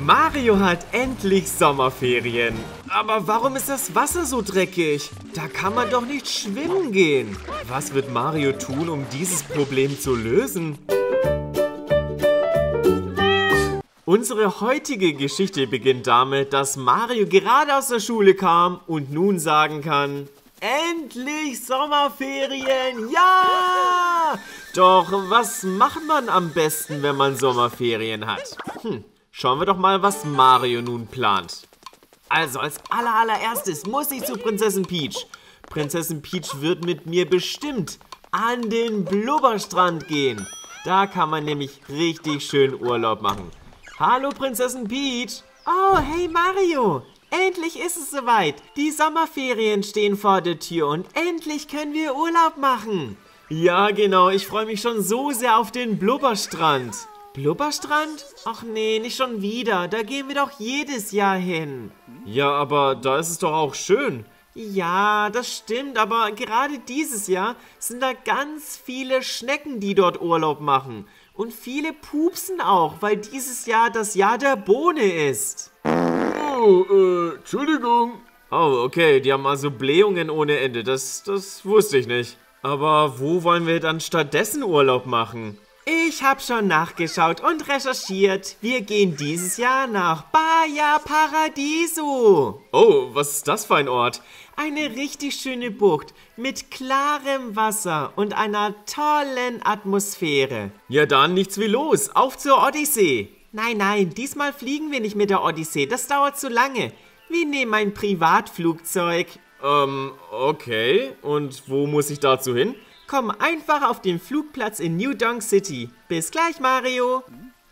Mario hat endlich Sommerferien. Aber warum ist das Wasser so dreckig? Da kann man doch nicht schwimmen gehen. Was wird Mario tun, um dieses Problem zu lösen? Unsere heutige Geschichte beginnt damit, dass Mario gerade aus der Schule kam und nun sagen kann: Endlich Sommerferien, ja! Doch was macht man am besten, wenn man Sommerferien hat? Schauen wir doch mal, was Mario nun plant. Also als allererstes muss ich zu Prinzessin Peach. Prinzessin Peach wird mit mir bestimmt an den Blubberstrand gehen. Da kann man nämlich richtig schön Urlaub machen. Hallo Prinzessin Peach. Oh, hey Mario. Endlich ist es soweit. Die Sommerferien stehen vor der Tür und endlich können wir Urlaub machen. Ja, genau. Ich freue mich schon so sehr auf den Blubberstrand. Blubberstrand? Ach nee, nicht schon wieder. Da gehen wir doch jedes Jahr hin. Ja, aber da ist es doch auch schön. Ja, das stimmt, aber gerade dieses Jahr sind da ganz viele Schnecken, die dort Urlaub machen. Und viele pupsen auch, weil dieses Jahr das Jahr der Bohne ist. Oh, Entschuldigung. Oh, okay, die haben also Blähungen ohne Ende. Das wusste ich nicht. Aber wo wollen wir dann stattdessen Urlaub machen? Ich habe schon nachgeschaut und recherchiert. Wir gehen dieses Jahr nach Baia Paradiso. Oh, was ist das für ein Ort? Eine richtig schöne Bucht mit klarem Wasser und einer tollen Atmosphäre. Ja dann, nichts wie los. Auf zur Odyssee. Nein, diesmal fliegen wir nicht mit der Odyssee. Das dauert zu lange. Wir nehmen ein Privatflugzeug. Okay. Und wo muss ich dazu hin? Komm einfach auf den Flugplatz in New Donk City. Bis gleich, Mario.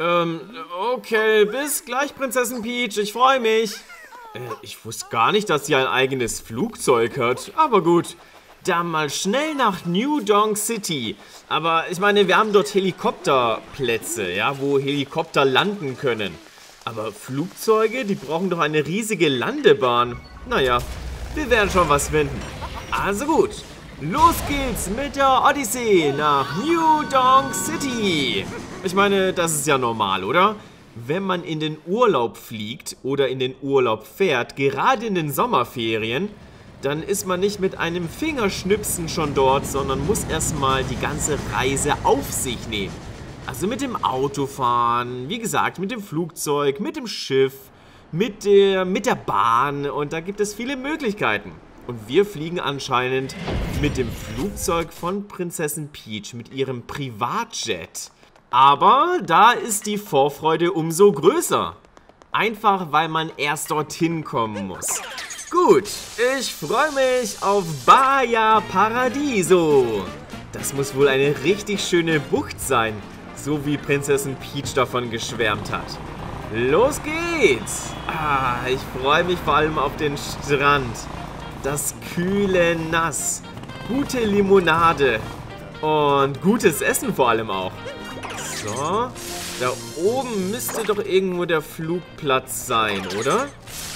Okay. Bis gleich, Prinzessin Peach. Ich freue mich. Ich wusste gar nicht, dass sie ein eigenes Flugzeug hat. Aber gut. Dann mal schnell nach New Donk City. Aber ich meine, wir haben dort Helikopterplätze, ja, wo Helikopter landen können. Aber Flugzeuge, die brauchen doch eine riesige Landebahn. Naja, wir werden schon was finden. Also gut. Los geht's mit der Odyssee nach New Donk City. Ich meine, das ist ja normal, oder? Wenn man in den Urlaub fliegt oder in den Urlaub fährt, gerade in den Sommerferien, dann ist man nicht mit einem Fingerschnipsen schon dort, sondern muss erstmal die ganze Reise auf sich nehmen. Also mit dem Auto fahren, wie gesagt, mit dem Flugzeug, mit dem Schiff, mit der Bahn und da gibt es viele Möglichkeiten. Und wir fliegen anscheinend mit dem Flugzeug von Prinzessin Peach, mit ihrem Privatjet. Aber da ist die Vorfreude umso größer. Einfach, weil man erst dorthin kommen muss. Gut, ich freue mich auf Baia Paradiso. Das muss wohl eine richtig schöne Bucht sein, so wie Prinzessin Peach davon geschwärmt hat. Los geht's! Ich freue mich vor allem auf den Strand. Das kühle Nass, gute Limonade und gutes Essen vor allem auch. So, da oben müsste doch irgendwo der Flugplatz sein, oder?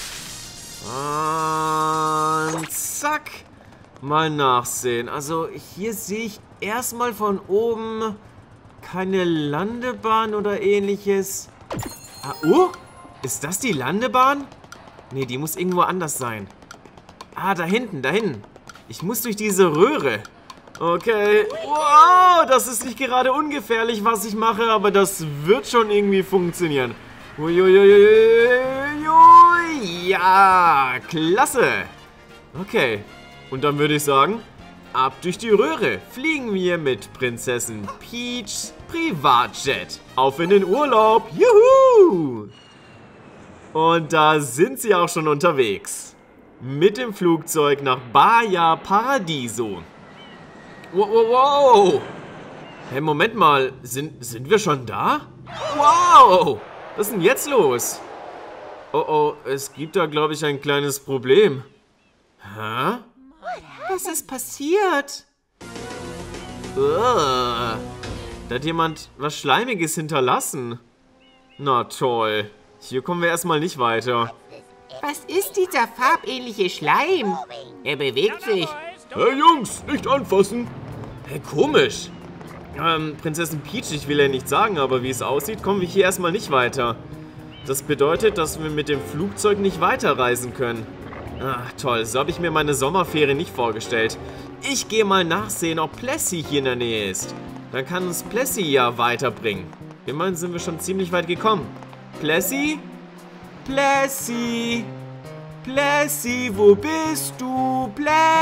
Und zack, mal nachsehen. Also hier sehe ich erstmal von oben keine Landebahn oder ähnliches. Ist das die Landebahn? Nee, die muss irgendwo anders sein. Da hinten. Ich muss durch diese Röhre. Okay. Wow, das ist nicht gerade ungefährlich, was ich mache, aber das wird schon irgendwie funktionieren. Uiuiuiui. Ja, klasse. Okay. Und dann würde ich sagen, ab durch die Röhre fliegen wir mit Prinzessin Peachs Privatjet. Auf in den Urlaub. Juhu! Und da sind sie auch schon unterwegs. Mit dem Flugzeug nach Baia Paradiso. Wow! Hey, Moment mal. Sind wir schon da? Wow! Was ist denn jetzt los? Oh, es gibt da, glaube ich, ein kleines Problem. Hä? Was ist passiert? Da hat jemand was Schleimiges hinterlassen. Na toll. Hier kommen wir erstmal nicht weiter. Was ist dieser farbähnliche Schleim? Er bewegt sich. Hey Jungs, nicht anfassen. Hey, komisch. Prinzessin Peach, ich will ja nicht sagen, aber wie es aussieht, kommen wir hier erstmal nicht weiter. Das bedeutet, dass wir mit dem Flugzeug nicht weiterreisen können. Ach, toll. So habe ich mir meine Sommerferien nicht vorgestellt. Ich gehe mal nachsehen, ob Plessy hier in der Nähe ist. Dann kann uns Plessy ja weiterbringen. Immerhin sind wir schon ziemlich weit gekommen. Plessy? Plessy? Plessy, wo bist du?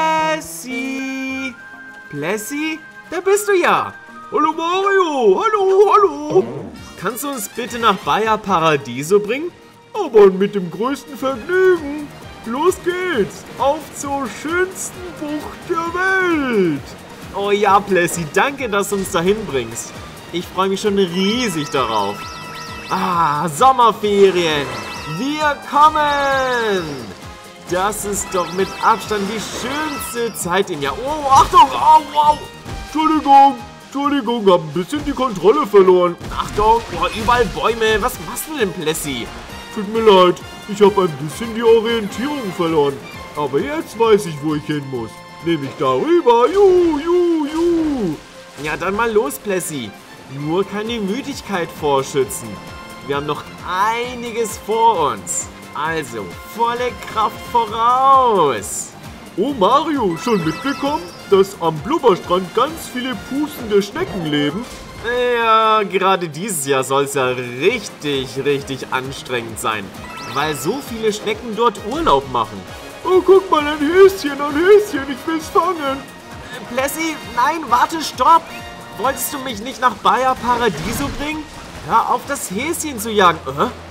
Plessy? Plessy? Da bist du ja. Hallo Mario, hallo. Kannst du uns bitte nach Baja Paradiso bringen? Aber mit dem größten Vergnügen. Los geht's, auf zur schönsten Bucht der Welt. Oh ja, Plessy, danke, dass du uns dahin bringst. Ich freue mich schon riesig darauf. Ah, Sommerferien. Wir kommen. Das ist doch mit Abstand die schönste Zeit im Jahr. Oh, Achtung, au. Entschuldigung, hab ein bisschen die Kontrolle verloren. Achtung, überall Bäume. Was machst du denn, Plessy? Tut mir leid, ich habe ein bisschen die Orientierung verloren. Aber jetzt weiß ich, wo ich hin muss. Nämlich darüber. Juhu. Ja, dann mal los, Plessy. Nur keine Müdigkeit vorschützen. Wir haben noch einiges vor uns. Also, volle Kraft voraus. Oh, Mario, schon mitbekommen, dass am Blubberstrand ganz viele pustende Schnecken leben? Ja, gerade dieses Jahr soll es ja richtig anstrengend sein, weil so viele Schnecken dort Urlaub machen. Oh, guck mal, ein Häschen, ich will's fangen. Plessy, nein, warte, stopp. Wolltest du mich nicht nach Baja Paradiso bringen? Hör auf, das Häschen zu jagen.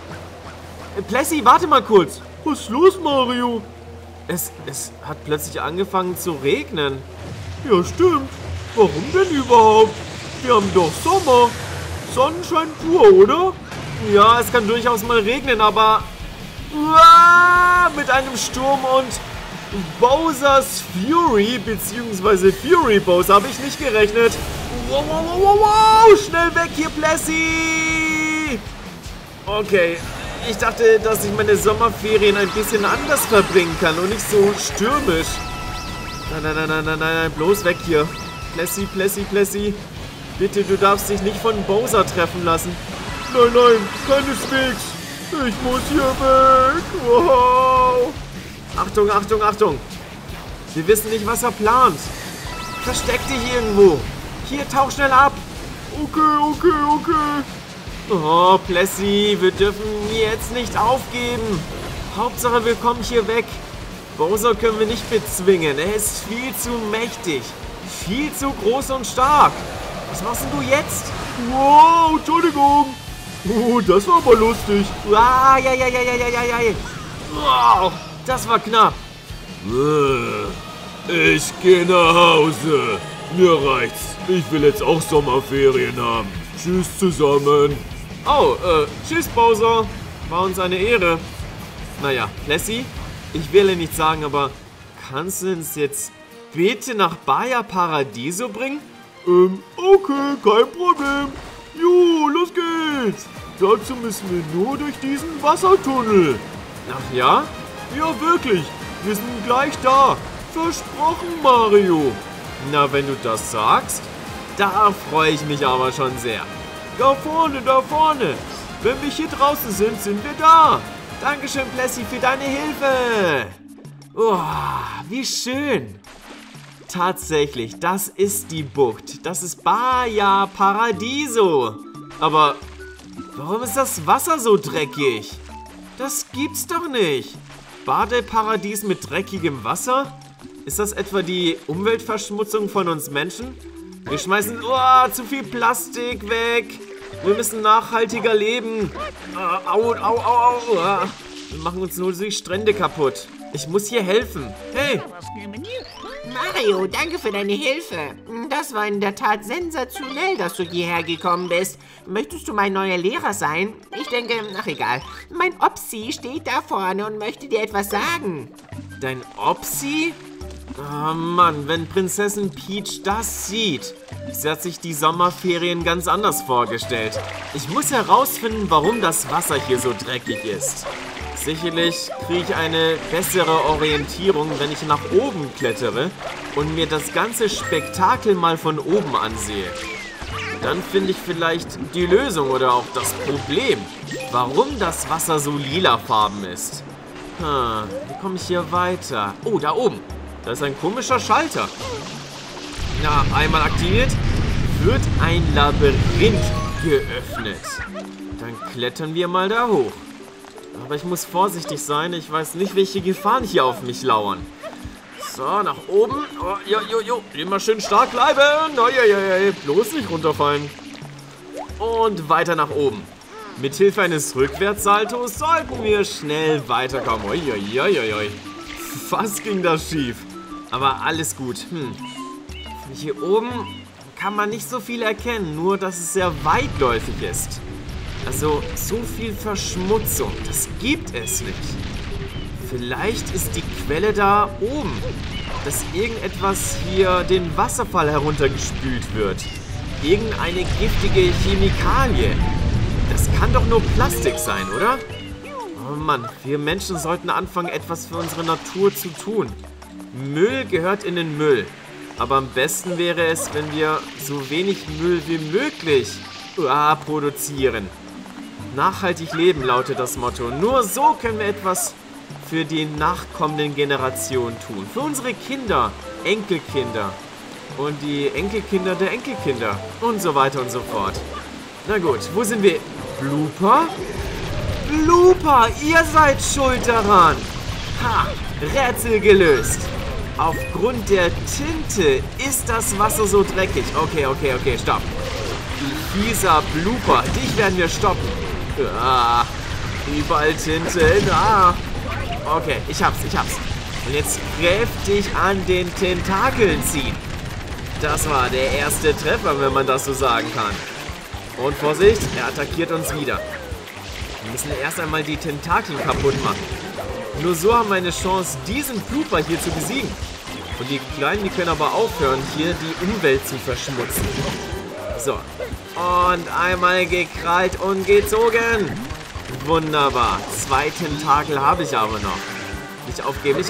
Plessy, warte mal kurz. Was ist los, Mario? Es hat plötzlich angefangen zu regnen. Ja, stimmt. Warum denn überhaupt? Wir haben doch Sommer. Sonnenschein pur, oder? Ja, es kann durchaus mal regnen, aber... mit einem Sturm und Bowser's Fury, beziehungsweise Fury Bowser, habe ich nicht gerechnet. Wow, schnell weg hier, Plessy! Okay, ich dachte, dass ich meine Sommerferien ein bisschen anders verbringen kann und nicht so stürmisch. Nein, bloß weg hier. Plessy. Bitte, du darfst dich nicht von Bowser treffen lassen. Nein, keineswegs. Ich muss hier weg. Wow. Achtung. Wir wissen nicht, was er plant. Versteck dich irgendwo. Hier, tauch schnell ab. Okay. Oh, Plessy, wir dürfen jetzt nicht aufgeben. Hauptsache, wir kommen hier weg. Bowser können wir nicht bezwingen. Er ist viel zu mächtig. Viel zu groß und stark. Was machst denn du jetzt? Wow, Entschuldigung. Oh, das war aber lustig. Ja. Wow, das war knapp. Ich gehe nach Hause. Mir reicht's. Ich will jetzt auch Sommerferien haben. Tschüss zusammen. Oh, tschüss Bowser. War uns eine Ehre. Naja, Plessy, ich will nicht sagen, aber kannst du uns jetzt bitte nach Baja Paradiso bringen? Okay, kein Problem. Los geht's. Dazu müssen wir nur durch diesen Wassertunnel. Ach ja? Ja, wirklich. Wir sind gleich da. Versprochen, Mario. Na, wenn du das sagst, da freue ich mich aber schon sehr. Da vorne. Wenn wir hier draußen sind, sind wir da. Dankeschön, Plessy, für deine Hilfe. Oh, wie schön. Tatsächlich, das ist die Bucht. Das ist Baja Paradiso. Aber warum ist das Wasser so dreckig? Das gibt's doch nicht. Badeparadies mit dreckigem Wasser? Ist das etwa die Umweltverschmutzung von uns Menschen? Wir schmeißen zu viel Plastik weg. Wir müssen nachhaltiger leben. Au. Wir machen uns nur die Strände kaputt. Ich muss hier helfen. Hey! Mario, danke für deine Hilfe. Das war in der Tat sensationell, dass du hierher gekommen bist. Möchtest du mein neuer Lehrer sein? Ich denke, ach egal. Mein Opsi steht da vorne und möchte dir etwas sagen. Dein Opsi? Oh Mann, wenn Prinzessin Peach das sieht. Sie hat sich die Sommerferien ganz anders vorgestellt. Ich muss herausfinden, warum das Wasser hier so dreckig ist. Sicherlich kriege ich eine bessere Orientierung, wenn ich nach oben klettere und mir das ganze Spektakel mal von oben ansehe. Dann finde ich vielleicht die Lösung oder auch das Problem, warum das Wasser so lilafarben ist. Wie komme ich hier weiter? Oh, da oben. Da ist ein komischer Schalter. Na, einmal aktiviert, wird ein Labyrinth geöffnet. Dann klettern wir mal da hoch. Aber ich muss vorsichtig sein. Ich weiß nicht, welche Gefahren hier auf mich lauern. So, nach oben. Oh, jo. Immer schön stark bleiben. Oh, ja. Bloß nicht runterfallen. Und weiter nach oben. Mithilfe eines Rückwärtssaltos sollten wir schnell weiterkommen. Oi. Fast ging das schief. Aber alles gut. Hier oben kann man nicht so viel erkennen. Nur, dass es sehr weitläufig ist. Also, so viel Verschmutzung. Das gibt es nicht. Vielleicht ist die Quelle da oben. Dass irgendetwas hier den Wasserfall heruntergespült wird. Irgendeine giftige Chemikalie. Das kann doch nur Plastik sein, oder? Oh Mann, wir Menschen sollten anfangen, etwas für unsere Natur zu tun. Müll gehört in den Müll. Aber am besten wäre es, wenn wir so wenig Müll wie möglich produzieren. Nachhaltig leben lautet das Motto. Nur so können wir etwas für die nachkommenden Generationen tun. Für unsere Kinder, Enkelkinder und die Enkelkinder der Enkelkinder und so weiter und so fort. Na gut, wo sind wir? Blooper? Blooper, ihr seid schuld daran. Ha, Rätsel gelöst. Aufgrund der Tinte ist das Wasser so dreckig. Okay, stopp. Du fieser Blooper, dich werden wir stoppen. Überall Tinte. Okay, ich hab's. Und jetzt kräftig an den Tentakeln ziehen. Das war der erste Treffer, wenn man das so sagen kann. Und Vorsicht, er attackiert uns wieder. Wir müssen erst einmal die Tentakel kaputt machen. Nur so haben wir eine Chance, diesen Blooper hier zu besiegen. Und die Kleinen, die können aber aufhören, hier die Umwelt zu verschmutzen. So. Und einmal gekrallt und gezogen. Wunderbar. 2 Tentakel habe ich aber noch. Nicht aufgeben.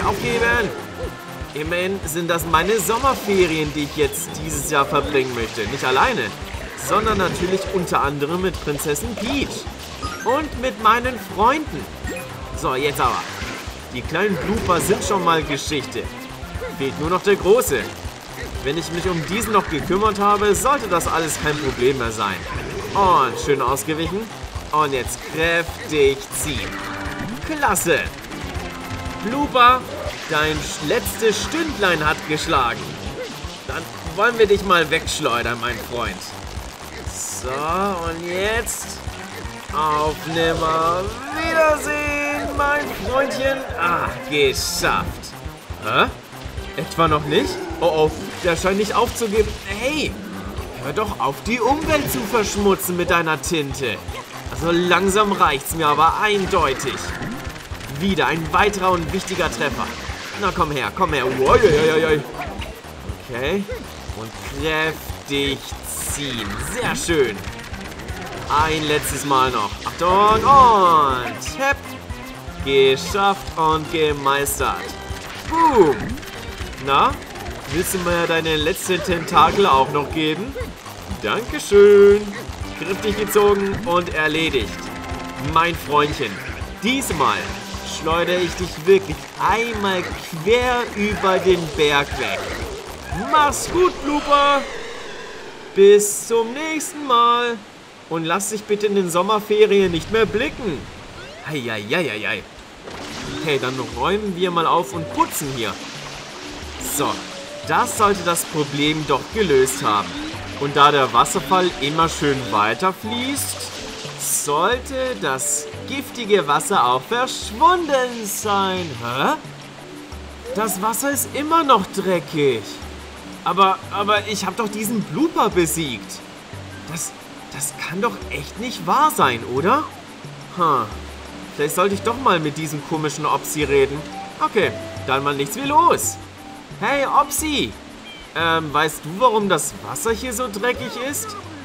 Immerhin sind das meine Sommerferien, die ich jetzt dieses Jahr verbringen möchte. Nicht alleine, sondern natürlich unter anderem mit Prinzessin Peach. Und mit meinen Freunden. So, jetzt aber. Die kleinen Blooper sind schon mal Geschichte. Fehlt nur noch der Große. Wenn ich mich um diesen noch gekümmert habe, sollte das alles kein Problem mehr sein. Und schön ausgewichen. Und jetzt kräftig ziehen. Klasse. Blooper, dein letztes Stündlein hat geschlagen. Dann wollen wir dich mal wegschleudern, mein Freund. So, und jetzt auf Nimmerwiedersehen, mein Freundchen. Geschafft. Hä? Etwa noch nicht? Oh, der scheint nicht aufzugeben. Hey, hör doch auf, die Umwelt zu verschmutzen mit deiner Tinte. Also langsam reicht's mir aber eindeutig. Wieder ein weiterer und wichtiger Treffer. Na, komm her. Uiuiui. Okay. Und kräftig ziehen. Sehr schön. Ein letztes Mal noch. Achtung und hepp. Geschafft und gemeistert. Boom. Na, willst du mir deine letzte Tentakel auch noch geben? Dankeschön. Kräftig gezogen und erledigt. Mein Freundchen, diesmal schleudere ich dich wirklich einmal quer über den Berg weg. Mach's gut, Blooper. Bis zum nächsten Mal. Und lass dich bitte in den Sommerferien nicht mehr blicken. Eieieiei. Okay, dann räumen wir mal auf und putzen hier. So, das sollte das Problem doch gelöst haben. Und da der Wasserfall immer schön weiterfließt, sollte das giftige Wasser auch verschwunden sein. Hä? Das Wasser ist immer noch dreckig. Aber ich habe doch diesen Blooper besiegt. Das kann doch echt nicht wahr sein, oder? Vielleicht sollte ich doch mal mit diesem komischen Opsi reden. Okay, dann mal nichts wie los. Hey, Opsi! Weißt du, warum das Wasser hier so dreckig ist?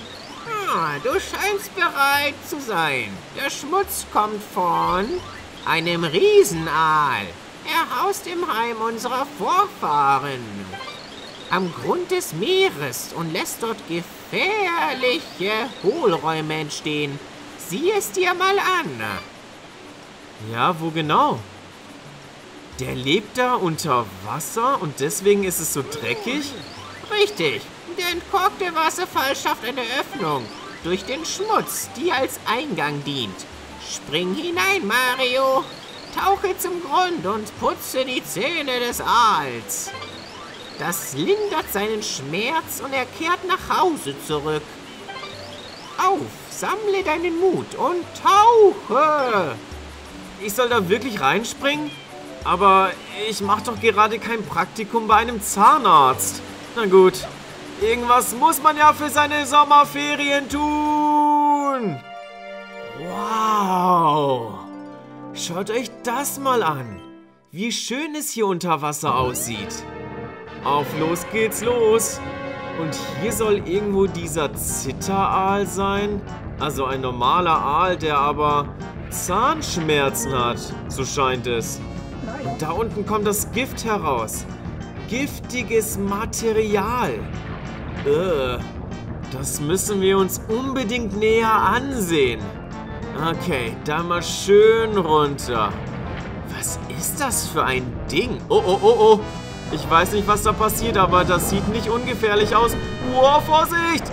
Du scheinst bereit zu sein. Der Schmutz kommt von einem Riesenaal. Er haust im Heim unserer Vorfahren. am Grund des Meeres und lässt dort gefährliche Hohlräume entstehen. Sieh es dir mal an. Ja, wo genau? Der lebt da unter Wasser und deswegen ist es so dreckig? Richtig, der entkorkte Wasserfall schafft eine Öffnung durch den Schmutz, die als Eingang dient. Spring hinein, Mario. Tauche zum Grund und putze die Zähne des Aals. Das lindert seinen Schmerz und er kehrt nach Hause zurück. Auf, sammle deinen Mut und tauche! Ich soll da wirklich reinspringen? Aber ich mache doch gerade kein Praktikum bei einem Zahnarzt. Na gut, irgendwas muss man ja für seine Sommerferien tun. Wow! Schaut euch das mal an. Wie schön es hier unter Wasser aussieht. Auf los geht's los. Und hier soll irgendwo dieser Zitteraal sein. Also ein normaler Aal, der aber Zahnschmerzen hat. So scheint es. Und da unten kommt das Gift heraus. Giftiges Material. Das müssen wir uns unbedingt näher ansehen. Okay, da mal schön runter. Was ist das für ein Ding? Oh. Ich weiß nicht, was da passiert, aber das sieht nicht ungefährlich aus. Wow, Vorsicht!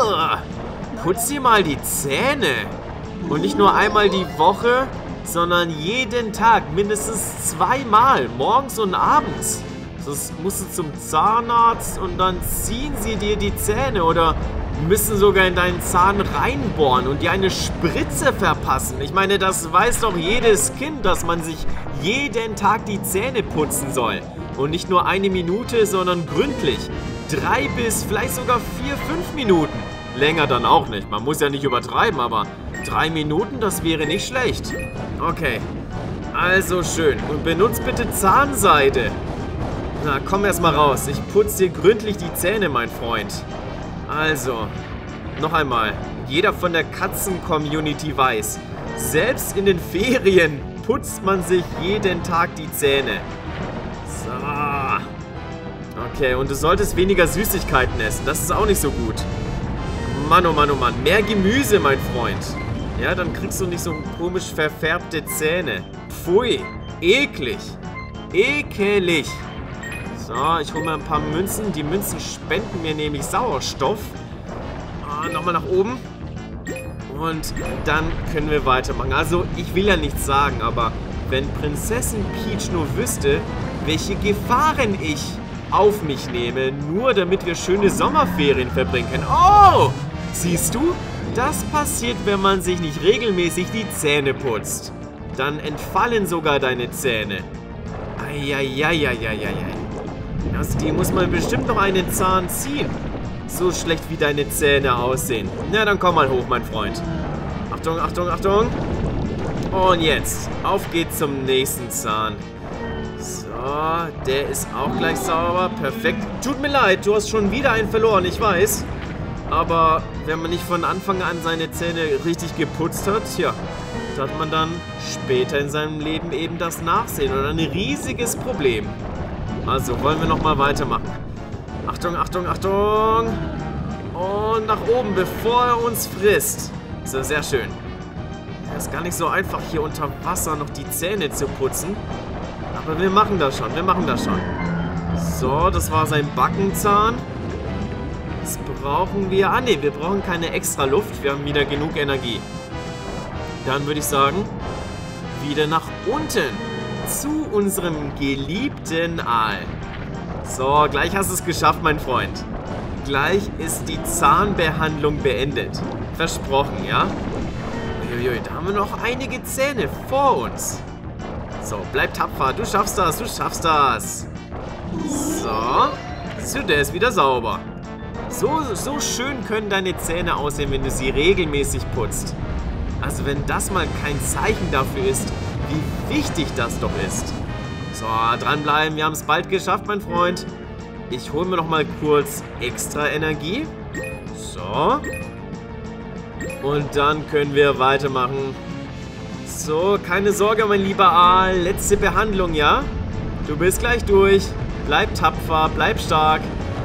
Putz dir mal die Zähne. Und nicht nur einmal die Woche, sondern jeden Tag, mindestens 2-mal, morgens und abends. Sonst musst du zum Zahnarzt und dann ziehen sie dir die Zähne oder müssen sogar in deinen Zahn reinbohren und dir eine Spritze verpassen. Ich meine, das weiß doch jedes Kind, dass man sich jeden Tag die Zähne putzen soll. Und nicht nur 1 Minute, sondern gründlich. 3 bis vielleicht sogar 4, 5 Minuten. Länger dann auch nicht. Man muss ja nicht übertreiben, aber 3 Minuten, das wäre nicht schlecht. Okay, also schön. Und benutzt bitte Zahnseide. Na, komm erst mal raus. Ich putze dir gründlich die Zähne, mein Freund. Also, noch einmal. Jeder von der Katzen-Community weiß, selbst in den Ferien putzt man sich jeden Tag die Zähne. So. Okay, und du solltest weniger Süßigkeiten essen. Das ist auch nicht so gut. Mann, oh Mann, oh Mann. Mehr Gemüse, mein Freund. Ja, dann kriegst du nicht so komisch verfärbte Zähne. Pfui. Eklig. Ekelig. So, ich hole mal ein paar Münzen. Die Münzen spenden mir nämlich Sauerstoff. Nochmal nach oben. Und dann können wir weitermachen. Also, ich will ja nichts sagen, aber wenn Prinzessin Peach nur wüsste, welche Gefahren ich auf mich nehme, nur damit wir schöne Sommerferien verbringen können. Oh! Siehst du? Das passiert, wenn man sich nicht regelmäßig die Zähne putzt. Dann entfallen sogar deine Zähne. Eieieiei. Aus dem muss man bestimmt noch einen Zahn ziehen. So schlecht wie deine Zähne aussehen. Na, dann komm mal hoch, mein Freund. Achtung, Achtung, Achtung. Und jetzt, auf geht's zum nächsten Zahn. So, der ist auch gleich sauber. Perfekt. Tut mir leid, du hast schon wieder einen verloren, ich weiß. Aber wenn man nicht von Anfang an seine Zähne richtig geputzt hat, tja, da hat man dann später in seinem Leben eben das Nachsehen und ein riesiges Problem. Also, wollen wir nochmal weitermachen. Achtung, Achtung, Achtung. Und nach oben, bevor er uns frisst. So, sehr schön. Es ist gar nicht so einfach, hier unter Wasser noch die Zähne zu putzen. Aber wir machen das schon, So, das war sein Backenzahn. Jetzt brauchen wir... Ah, ne, wir brauchen keine extra Luft. Wir haben wieder genug Energie. Dann würde ich sagen, wieder nach unten. Zu unserem geliebten Aal. So, gleich hast du es geschafft, mein Freund. Gleich ist die Zahnbehandlung beendet. Versprochen, ja? Uiuiui, da haben wir noch einige Zähne vor uns. So, bleib tapfer. Du schaffst das, du schaffst das. So, der ist wieder sauber. So schön können deine Zähne aussehen, wenn du sie regelmäßig putzt. Also wenn das mal kein Zeichen dafür ist, wie wichtig das doch ist. So, dranbleiben. Wir haben es bald geschafft, mein Freund. Ich hole mir noch mal kurz extra Energie. So. Und dann können wir weitermachen. So, keine Sorge, mein lieber Aal. Letzte Behandlung, ja? Du bist gleich durch. Bleib tapfer, bleib stark.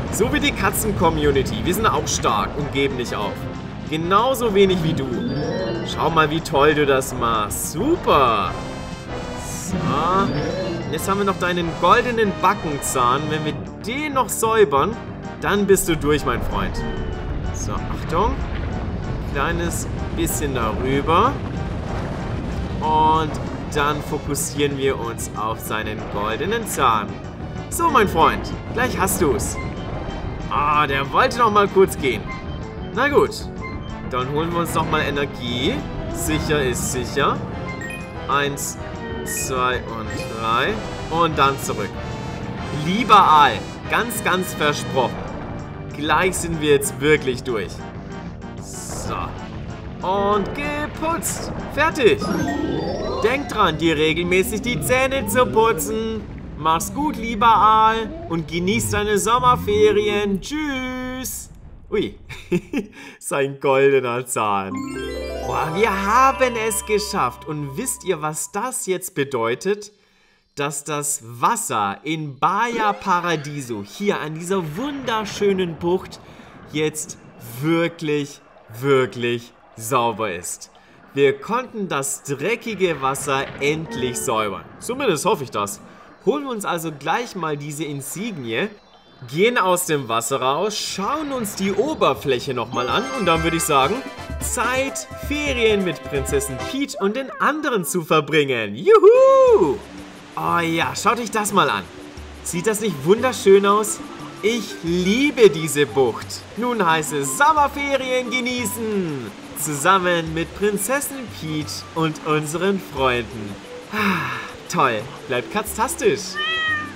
So wie die Katzen-Community. Wir sind auch stark und geben nicht auf. Genauso wenig wie du. Schau mal, wie toll du das machst. Super. So. Jetzt haben wir noch deinen goldenen Backenzahn. Wenn wir den noch säubern, dann bist du durch, mein Freund. So, Achtung. Kleines bisschen darüber. Und dann fokussieren wir uns auf seinen goldenen Zahn. So, mein Freund, gleich hast du's. Ah, der wollte noch mal kurz gehen. Na gut, dann holen wir uns noch mal Energie. Sicher ist sicher. 1, 2 und 3. Und dann zurück. Lieber Aal, ganz, ganz versprochen. Gleich sind wir jetzt wirklich durch. So. Und geputzt. Fertig. Denk dran, dir regelmäßig die Zähne zu putzen. Mach's gut, lieber Aal. Und genieß deine Sommerferien. Tschüss. Ui, sein goldener Zahn. Boah, wir haben es geschafft. Und wisst ihr, was das jetzt bedeutet? Dass das Wasser in Baia Paradiso, hier an dieser wunderschönen Bucht, jetzt wirklich, wirklich sauber ist. Wir konnten das dreckige Wasser endlich säubern. Zumindest hoffe ich das. Holen wir uns also gleich mal diese Insignie, gehen aus dem Wasser raus, schauen uns die Oberfläche nochmal an und dann würde ich sagen, Zeit, Ferien mit Prinzessin Peach und den anderen zu verbringen. Juhu! Oh ja, schaut euch das mal an. Sieht das nicht wunderschön aus? Ich liebe diese Bucht. Nun heißt es Sommerferien genießen. Zusammen mit Prinzessin Peach und unseren Freunden. Ah, toll, bleibt katztastisch.